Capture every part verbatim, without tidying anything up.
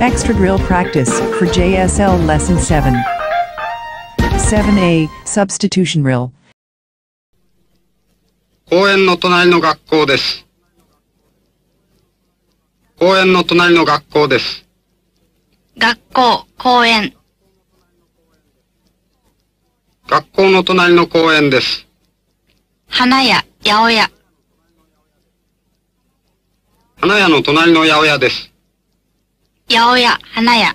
Extra drill practice for J S L Lesson seven. seven A Substitution Drill. 公園の隣の学校です。公園の隣の学校です。 学校、公園。 学校の隣の公園です。 花屋、八百屋。 花屋の隣の八百屋です。 八百屋、花屋。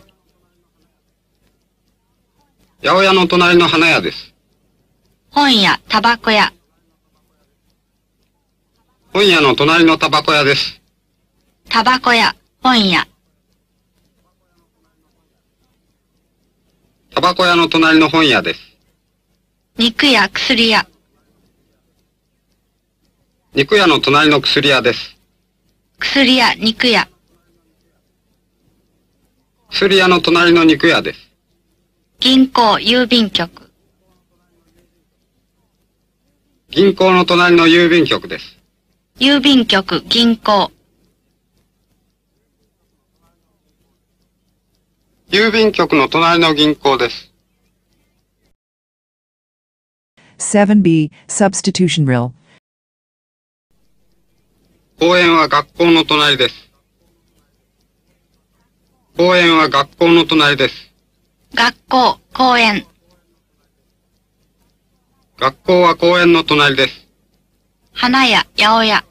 八百屋の隣の花屋です。 本屋、タバコ屋。 本屋の隣のタバコ屋です。 タバコ屋、本屋。 タバコ屋の隣の本屋です。 肉屋、薬屋。 肉屋の隣の薬屋です。 薬屋、肉屋。 薬屋の隣の肉屋です。 銀行、郵便局。 銀行の隣の郵便局です。 郵便局、銀行。 郵便局の隣の銀行です。 seven B Substitution Drill. 公園は学校の隣です。公園は学校の隣です。 学校、公園。 学校は公園の隣です。 花屋、八百屋。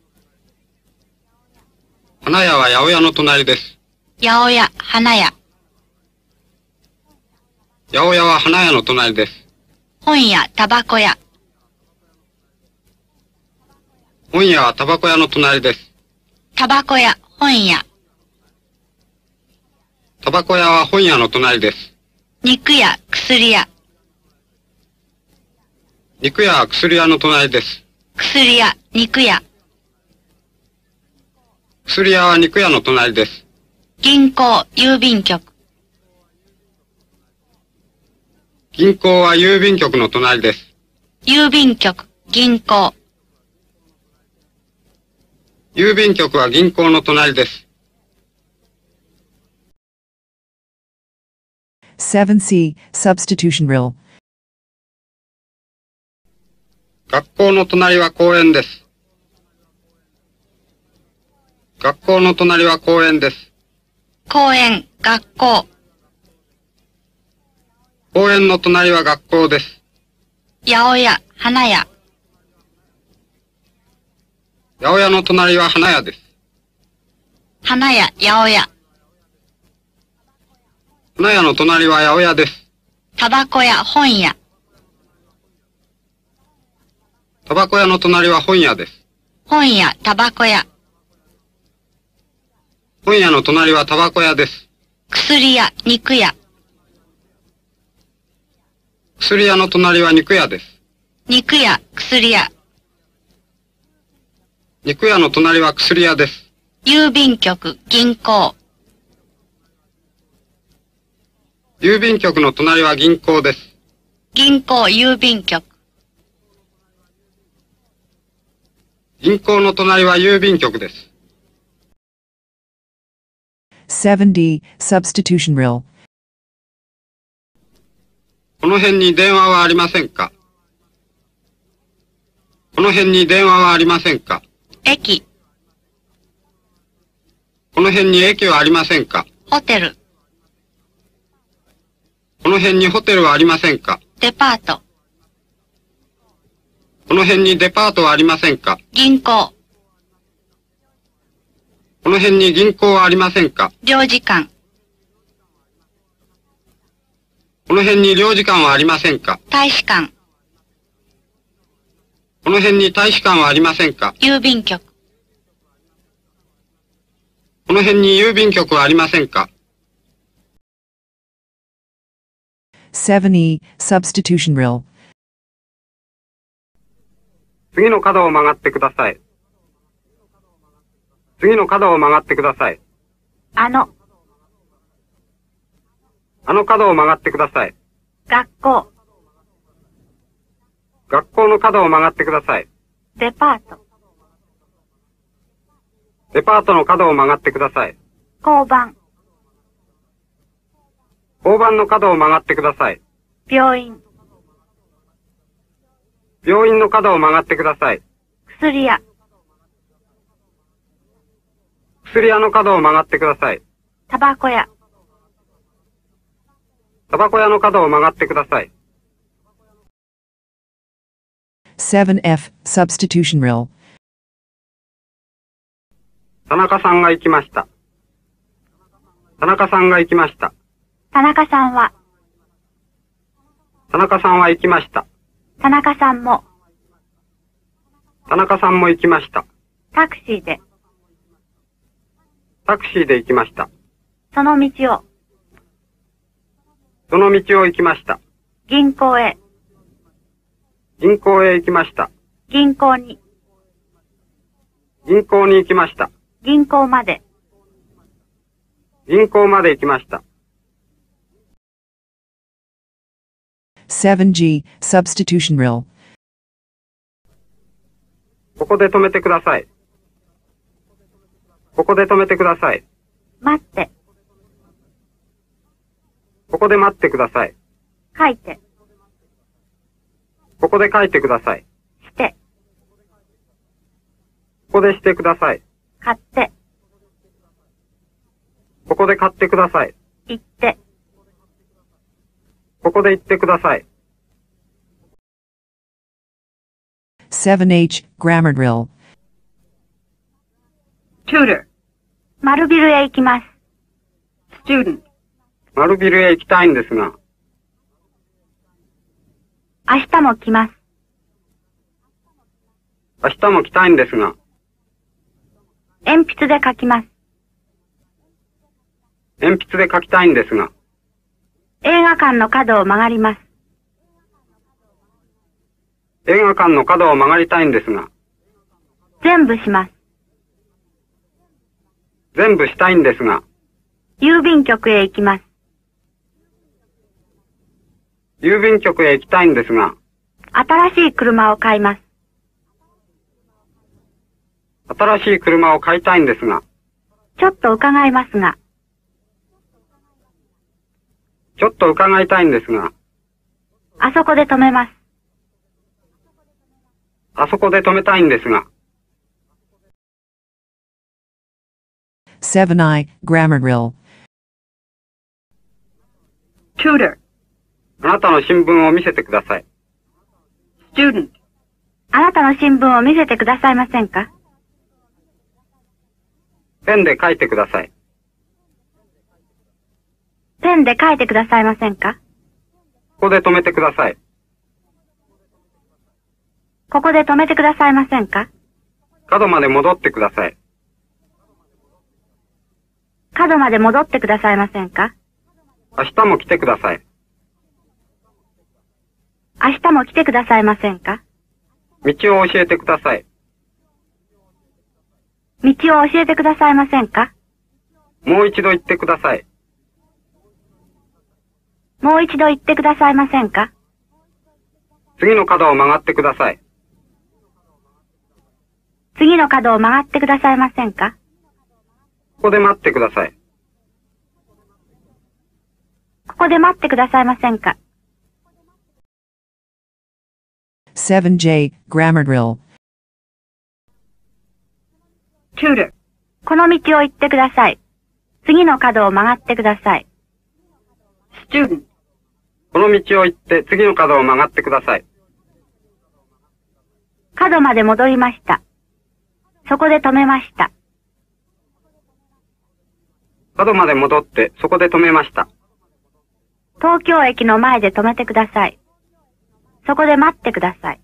花屋は八百屋の隣です。 八百屋、花屋。 八百屋は花屋の隣です。 本屋、タバコ屋。 本屋はタバコ屋の隣です。 タバコ屋、本屋。 タバコ屋は本屋の隣です。 肉屋、薬屋。 肉屋は薬屋の隣です。 薬屋、肉屋。 薬屋は肉屋の隣です。 銀行、郵便局。 銀行は郵便局の隣です。 郵便局、銀行。 郵便局は銀行の隣です。 seven C Substitution Drill. 学校の隣は公園です。学校の隣は公園です。 公園、学校。 公園の隣は学校です。 八百屋、花屋。 八百屋の隣は花屋です。 花屋、八百屋。 花屋の隣は八百屋です。 タバコ屋、本屋。 タバコ屋の隣は本屋です。 本屋、タバコ屋。 本屋の隣はタバコ屋です。 薬屋、肉屋。 薬屋の隣は肉屋です。 肉屋、薬屋。 肉屋の隣は薬屋です。 郵便局、銀行。 郵便局の隣は銀行です。 銀行、郵便局。 銀行の隣は郵便局です。 seven D Substitution Drill. この辺に電話はありませんか？この辺に電話はありませんか？ 駅。 この辺に駅はありませんか？ ホテル。 この辺にホテルはありませんか？ デパート。 この辺にデパートはありませんか？ 銀行。 この辺に銀行はありませんか？ 領事館。 この辺に領事館はありませんか？ 大使館。 この辺に大使館はありませんか？ 郵便局。 この辺に郵便局はありませんか？ seven E Substitution Drill. 次の角を曲がってください。次の角を曲がってください。 あの。 あの角を曲がってください。 学校。 学校の角を曲がってください。 デパート。 デパートの角を曲がってください。 交番。 交番の角を曲がってください。 病院、 病院の角を曲がってください。 薬屋、 薬屋の角を曲がってください。 タバコ屋、 タバコ屋の角を曲がってください。 セブンエフ Substitution Rule. 田中さんが行きました。田中さんが行きました。 田中さんは、 田中さんは行きました。 田中さんも、 田中さんも行きました。 タクシーで、 タクシーで行きました。 その道を、 その道を行きました。 銀行へ、 銀行へ行きました。 銀行に、 銀行に行きました。 銀行まで、 銀行まで行きました。 セブンジー Substitution Rule. ここで止めてください。ここで止めてください。 待って、 ここで待ってください。 書いて、 ここで書いてください。 して、 ここでしてください。 買って、 ここで買ってください。 行って、 ここで行ってください。 セブンエイチ Grammar Drill. tutor、丸ビルへ行きます。student、 丸ビルへ行きたいんですが、 明日も来ます。 明日も来たいんですが、 鉛筆で書きます。 鉛筆で書きたいんですが、 映画館の角を曲がります。 映画館の角を曲がりたいんですが、 全部します。 全部したいんですが、 郵便局へ行きます。 郵便局へ行きたいんですが、 新しい車を買います。 新しい車を買いたいんですが、 ちょっと伺いますが、 ちょっと伺いたいんですが、 あそこで止めます。 あそこで止めたいんですが、 セブンアイ Grammar Drill. tutor、 あなたの新聞を見せてください。 student、あなたの新聞を見せてくださいませんか？ ペンで書いてください。 ペンで書いてくださいませんか？ ここで止めてください。 ここで止めてくださいませんか？ 角まで戻ってください。 角まで戻ってくださいませんか？ 明日も来てください。 明日も来てくださいませんか？ 道を教えてください。 道を教えてくださいませんか？ もう一度言ってください。 もう一度言ってくださいませんか？ 次の角を曲がってください。 次の角を曲がってくださいませんか？ ここで待ってください。 ここで待ってくださいませんか？ セブンジェイ Grammar Drill. tutor、この道を行ってください。次の角を曲がってください。student、 この道を行って次の角を曲がってください。 角まで戻りました。そこで止めました。 角まで戻ってそこで止めました。 東京駅の前で止めてください。そこで待ってください。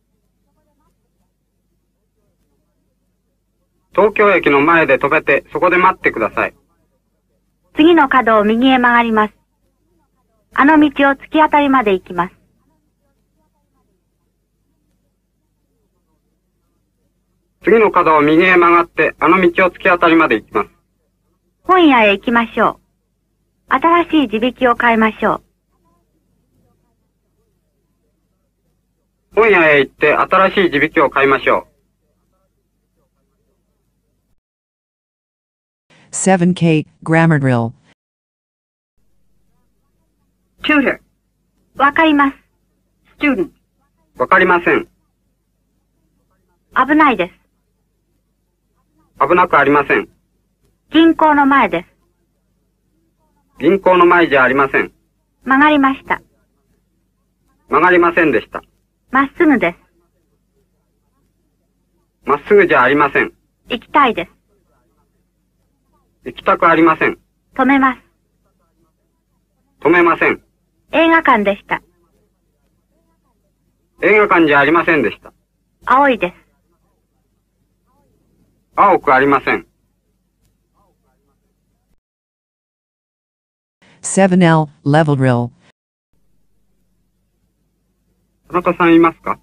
東京駅の前で止めてそこで待ってください。 次の角を右へ曲がります。あの道を突き当たりまで行きます。 次の角を右へ曲がってあの道を突き当たりまで行きます。 本屋へ行きましょう。新しい地引きを買いましょう。 本屋へ行って新しい地引きを買いましょう。 セブンケー Grammar Drill. tutor。わかります。student。 わかりません。 危ないです。 危なくありません。 銀行の前です。 銀行の前じゃありません。 曲がりました。 曲がりませんでした。 まっすぐです。 まっすぐじゃありません。 行きたいです。 行きたくありません。 止めます。 止めません。 映画館でした。 映画館じゃありませんでした。 青いです。 青くありません。 セブンエル level drill。 田中さんいますか？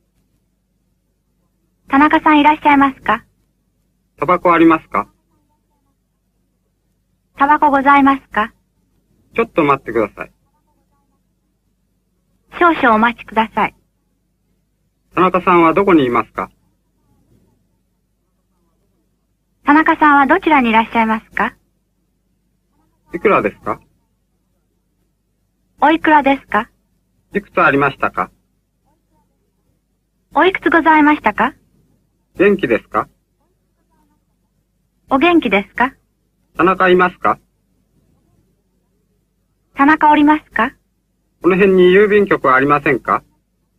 田中さんいらっしゃいますか？ タバコありますか？ タバコございますか？ ちょっと待ってください。 少々お待ちください。 田中さんはどこにいますか？ 田中さんはどちらにいらっしゃいますか？ いくらですか？ おいくらですか？ いくつありましたか？ おいくつございましたか？ 元気ですか？ お元気ですか？ 田中いますか？ 田中おりますか？ この辺に郵便局はありませんか？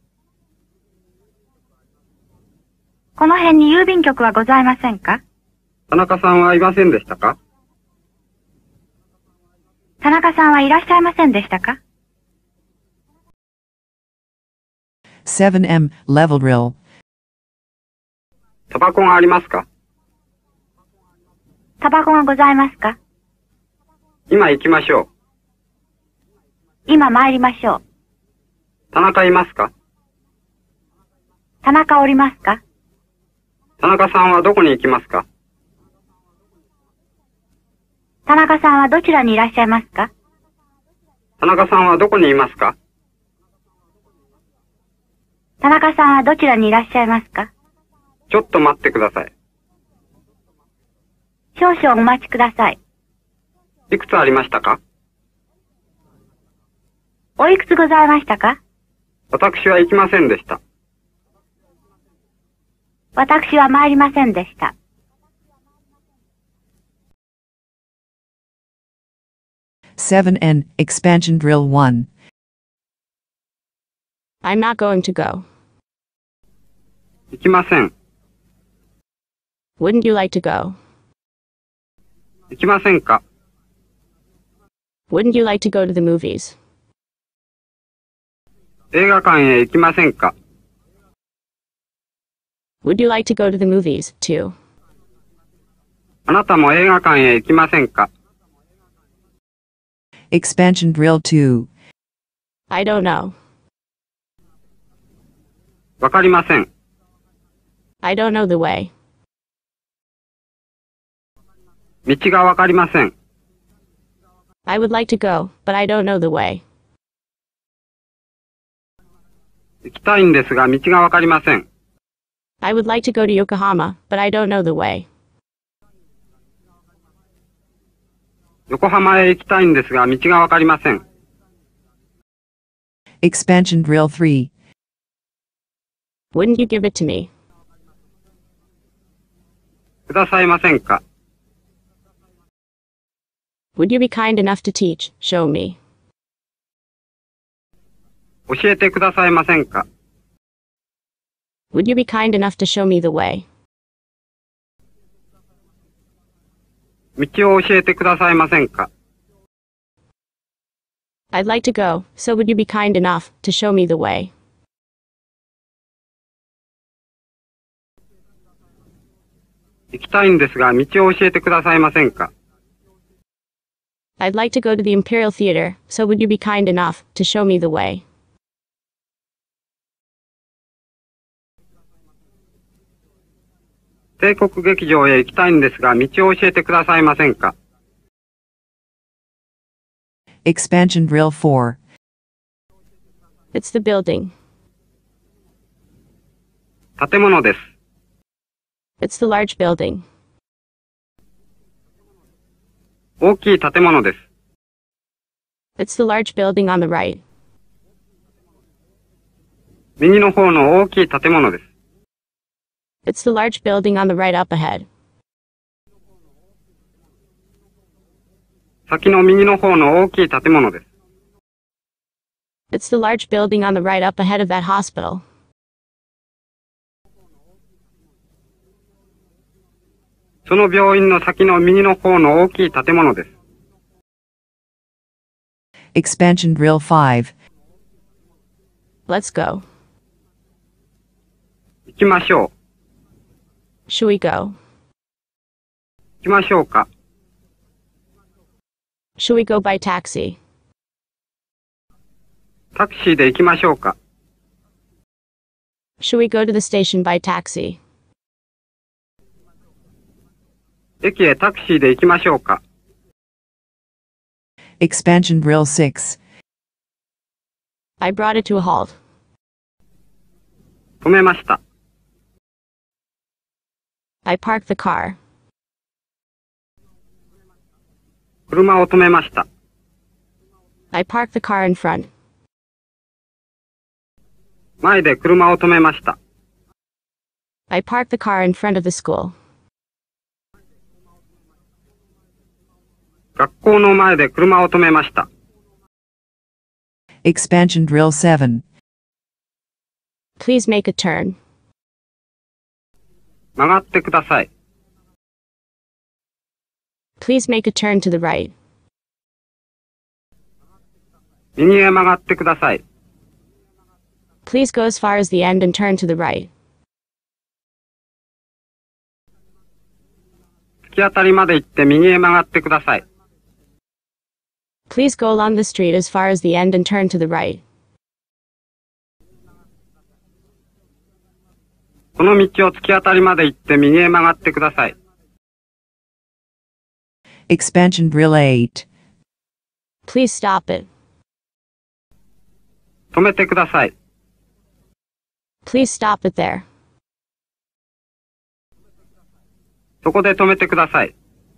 この辺に郵便局はございませんか？ 田中さんはいませんでしたか？ 田中さんはいらっしゃいませんでしたか？ セブンエム level drill。 タバコがありますか？ タバコがございますか？ 今行きましょう。 今参りましょう。 田中いますか？ 田中おりますか？ 田中さんはどこに行きますか？ 田中さんはどちらにいらっしゃいますか？ 田中さんはどこにいますか？ 田中さんはどちらにいらっしゃいますか？ ちょっと待ってください。 少々お待ちください。 いくつありましたか？ おいくつございましたか？ 私は行きませんでした。 私は参りませんでした。 セブンエヌ expansion drill one。 I'm not going to go. 行きません。 Wouldn't you like to go? 行きませんか？ Wouldn't you like to go to the movies? 映画館へ行きませんか？ Would you like to go to the movies, too? あなたも映画館へ行きませんか？ expansion drill two。 I don't know. わかりません。 I don't know the way. 道がわかりません。 I would like to go, but I don't know the way. 行きたいんですが道がわかりません。 I would like to go to Yokohama, but I don't know the way. 横浜へ行きたいんですが道がわかりません。 expansion drill three。 Wouldn't you give it to me? くださいませんか？ Would you be kind enough to teach, show me? 教えてくださいませんか？ Would you be kind enough to show me the way? 道を教えてくださいませんか？ I'd like to go, so would you be kind enough to show me the way? 行きたいんですが道を教えてくださいませんか？ I'd like to go to the Imperial Theater, so would you be kind enough to show me the way? 帝国劇場へ行きたいんですが道を教えてくださいませんか？ expansion drill four。 It's the building. 建物です。 It's the large building. 大きい建物です。 It's the large building on the right. 右の方の大きい建物です。 It's the large building on the right up ahead. 先の右の方の大きい建物です。 It's the large building on the right up ahead of that hospital. その病院の先の右の方の大きい建物です。 Expansion Drill five. Let's go. 行きましょう。 Should we go? 行きましょうか。 Should we go by taxi? タクシーで行きましょうか。 Should we go to the station by taxi? 駅へタクシーで行きましょうか。 Expansion Drill six. I brought it to a halt. 止めました。 I parked the car. 車を止めました。 I parked the car in front. 前で車を止めました。 I parked the car in front of the school. 学校の前で車を止めました。 Expansion Drill seven. Please make a turn. 曲がってください。 Please make a turn to the right. 右へ曲がってください。 Please go as far as the end and turn to the right. 突き当たりまで行って右へ曲がってください。 Please go along the street as far as the end and turn to the right. この道を突き当たりまで行って右へ曲がってください。 Expansion Drill eight. Please stop it. 止めてください。 Please stop it there. そこで止めてください。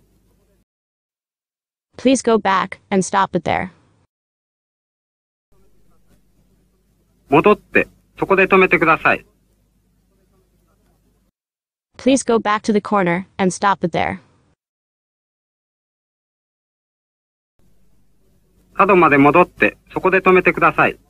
Please go back and stop it there. 戻って、そこで止めてください。 Please go back to the corner and stop it there. 角まで戻って、そこで止めてください。